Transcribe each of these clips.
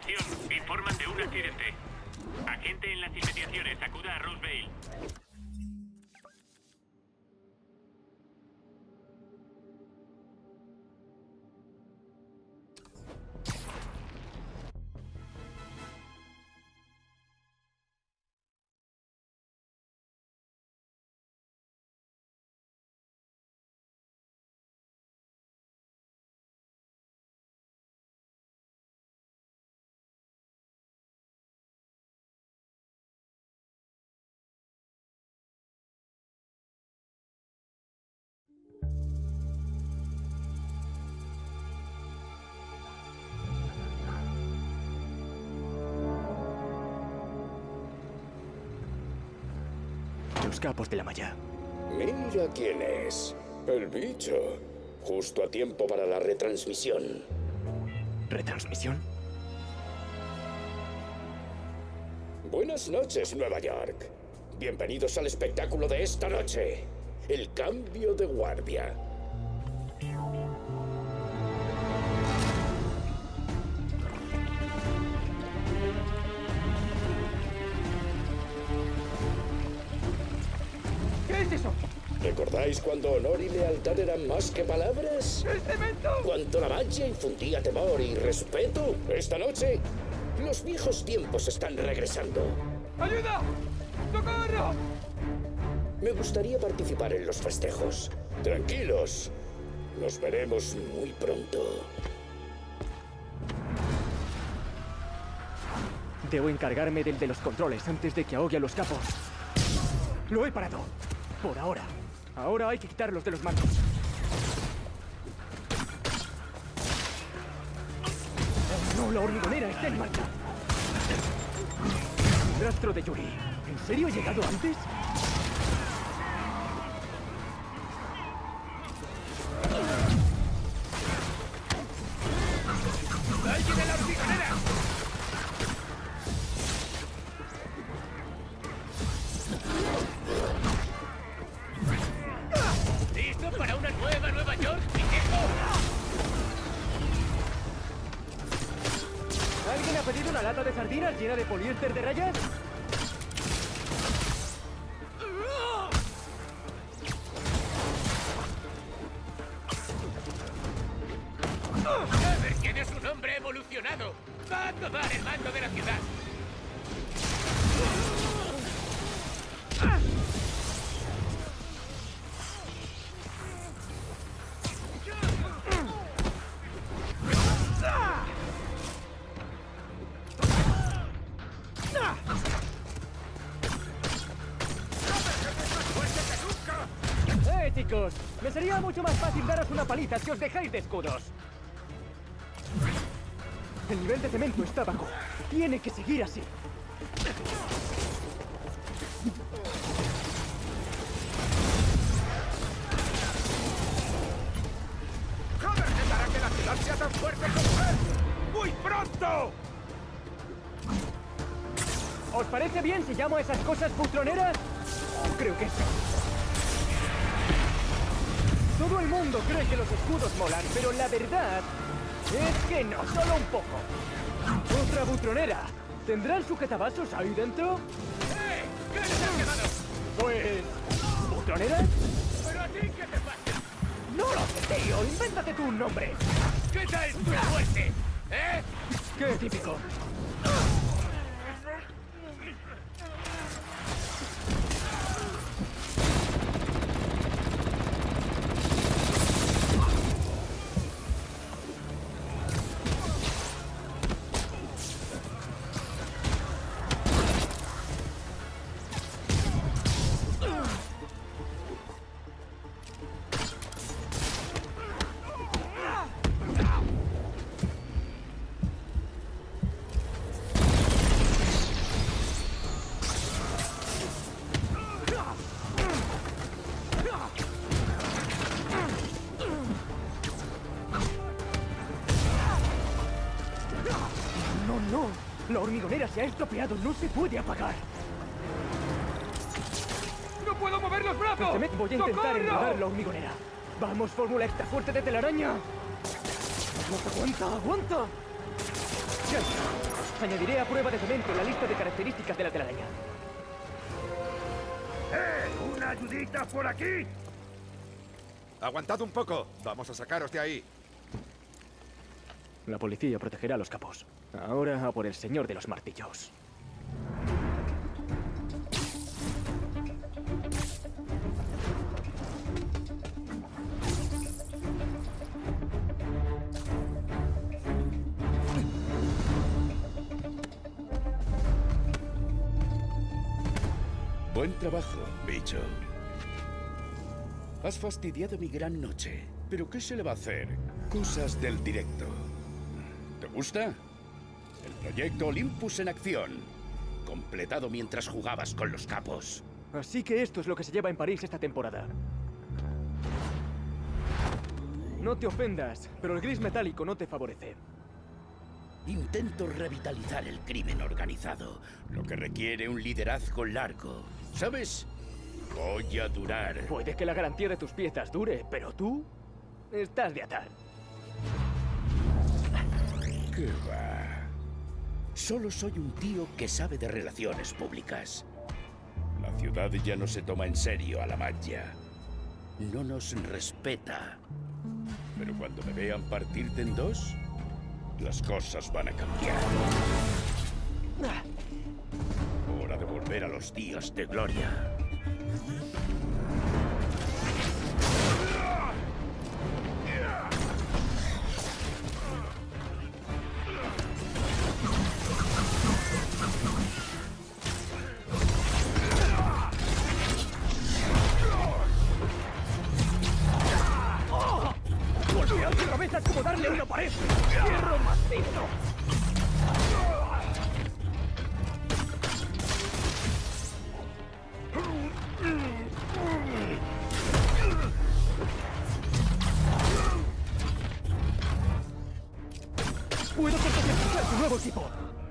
Atención, informan de un accidente. Agente en las inmediaciones, acuda a Roseville. Los capos de la malla. Mira quién es. El bicho. Justo a tiempo para la retransmisión. ¿Retransmisión? Buenas noches, Nueva York. Bienvenidos al espectáculo de esta noche. El cambio de guardia. ¿Qué es eso? ¿Recordáis cuando honor y lealtad eran más que palabras? ¡El cemento! Cuando la magia infundía temor y respeto. Esta noche, los viejos tiempos están regresando. ¡Ayuda! ¡Socorro! Me gustaría participar en los festejos. Tranquilos. Nos veremos muy pronto. Debo encargarme del de los controles antes de que ahogue a los capos. Lo he parado. Por ahora. Ahora hay que quitarlos de los mandos. ¡Oh, no! La hormigonera está en marcha. Rastro de Yuri. ¿En serio he llegado antes? ¡Alguien en la hormigonera! ¿Listo para una nueva Nueva York, viejo? ¿Alguien ha pedido una lata de sardinas llena de poliéster de rayas? A ver quién es un hombre evolucionado. Va a tomar el mando de la ciudad. Chicos, me sería mucho más fácil daros una paliza si os dejáis de escudos. El nivel de cemento está bajo. Tiene que seguir así. ¡Joder, para que la ciudad sea tan fuerte como él! ¡Muy pronto! ¿Os parece bien si llamo a esas cosas putroneras? Creo que sí. Todo el mundo cree que los escudos molan, pero la verdad es que no, solo un poco. Otra butronera. ¿Tendrán sujetavasos ahí dentro? ¿Qué les has quedado? Pues... ¿butroneras? ¿Pero a ti qué te pasa? No lo sé, tío. Invéntate tú un nombre. ¿Qué tal tu suerte? ¿Eh? ¡Qué típico! No, la hormigonera se ha estropeado, no se puede apagar. ¡No puedo mover los brazos! Voy a intentar ¡Socorro! enredar la hormigonera. Vamos, fórmula extra fuerte de telaraña. Vamos, aguanta, aguanta. Ya está. Añadiré a prueba de cemento la lista de características de la telaraña. ¡Una ayudita por aquí! Aguantad un poco. Vamos a sacaros de ahí. La policía protegerá a los capos. Ahora a por el señor de los martillos. Buen trabajo, bicho. Has fastidiado mi gran noche. ¿Pero qué se le va a hacer? Cosas del directo. ¿Te gusta? El proyecto Olympus en acción. Completado mientras jugabas con los capos. Así que esto es lo que se lleva en París esta temporada. No te ofendas, pero el gris metálico no te favorece. Intento revitalizar el crimen organizado, lo que requiere un liderazgo largo. ¿Sabes? Voy a durar. Puede que la garantía de tus piezas dure, pero tú estás de atar. ¿Qué va? Solo soy un tío que sabe de relaciones públicas. La ciudad ya no se toma en serio a la magia. No nos respeta. Pero cuando me vean partirte en dos, las cosas van a cambiar. Hora de volver a los días de gloria. ¡Golpear su cabeza es como darle a una pared! ¡Hierro macizo! ¡Puedo certificar su nuevo equipo!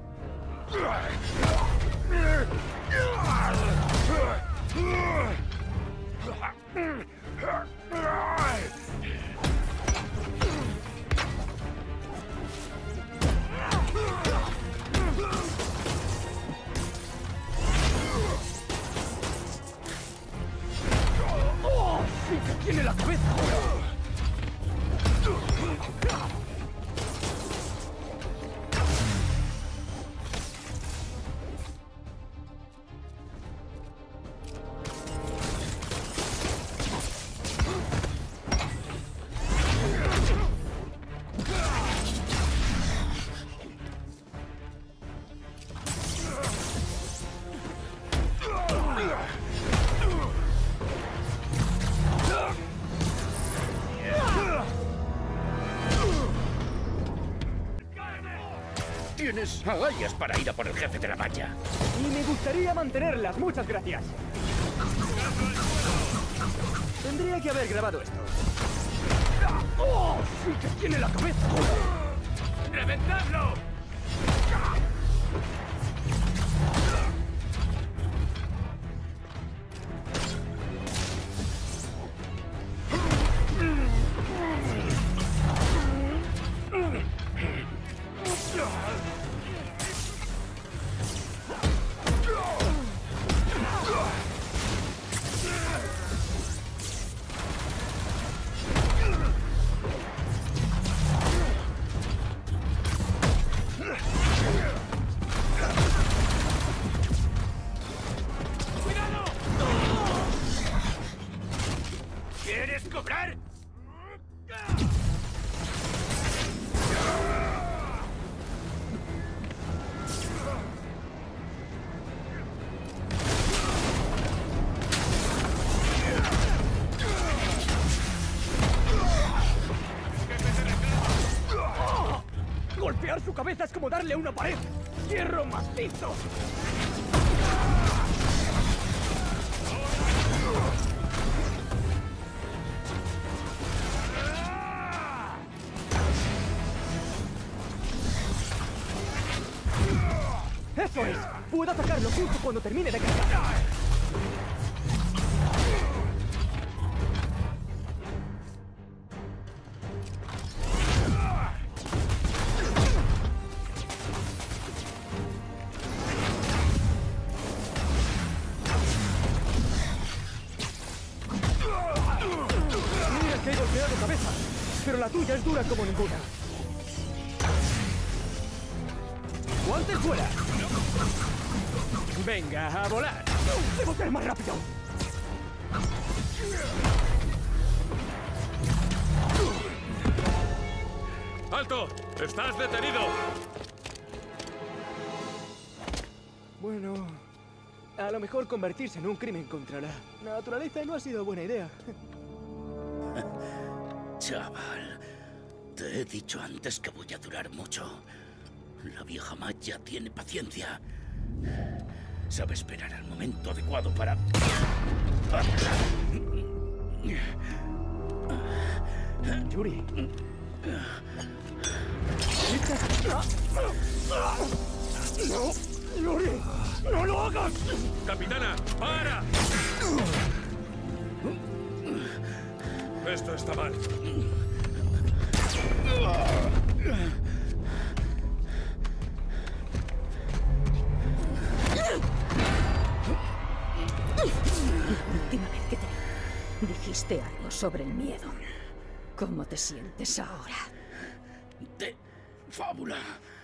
¡Oh! ¡Sí que tiene la cabeza! Tienes agallas para ir a por el jefe de la malla. Y me gustaría mantenerlas, muchas gracias. Tendría que haber grabado esto. ¡Oh! ¡Sí que tiene la cabeza! ¡Reventadlo! ¿Quieres cobrar? Golpear su cabeza es como darle a una pared. ¡Hierro macizo! ¡Eso es! ¡Puedo atacarlo justo cuando termine de cargar! La tuya es dura como ninguna. ¡Guantes fuera! Venga, a volar. ¡Debo ser más rápido! ¡Alto! ¡Estás detenido! Bueno, a lo mejor convertirse en un crimen contra la naturaleza no ha sido buena idea. Chaval, te he dicho antes que voy a durar mucho. La vieja Maya tiene paciencia. Sabe esperar al momento adecuado para... Yuri. ¡No! ¡Yuri! ¡No lo hagas! ¡Capitana! ¡Para! Esto está mal. La última vez que te vi, dijiste algo sobre el miedo. ¿Cómo te sientes ahora? De fábula.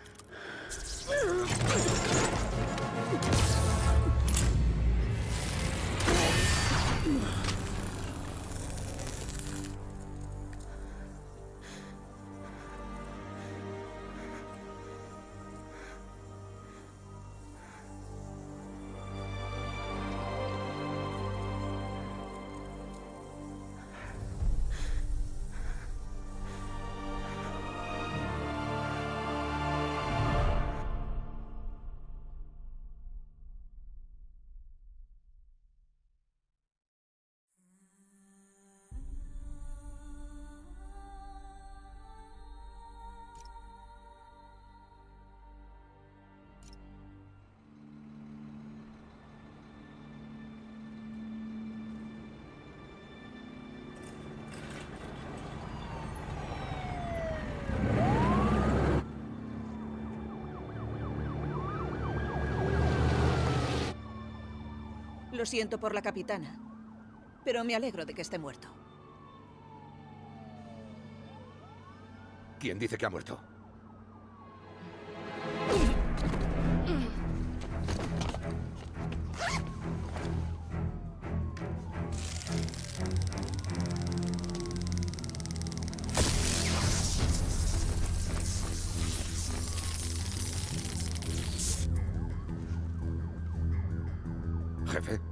Lo siento por la capitana, pero me alegro de que esté muerto. ¿Quién dice que ha muerto? Jefe.